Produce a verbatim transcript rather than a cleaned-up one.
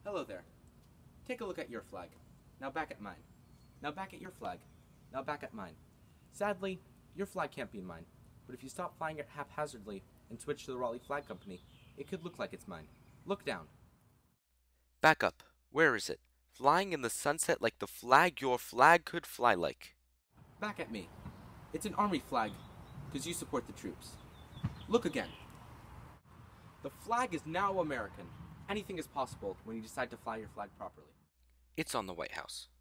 Hello there. Take a look at your flag. Now back at mine. Now back at your flag. Now back at mine. Sadly, your flag can't be mine, but if you stop flying it haphazardly and switch to the Raleigh Flag Company, it could look like it's mine. Look down. Back up. Where is it? Flying in the sunset like the flag your flag could fly like. Back at me. It's an army flag, because you support the troops. Look again. The flag is now American. Anything is possible when you decide to fly your flag properly. It's on the White House.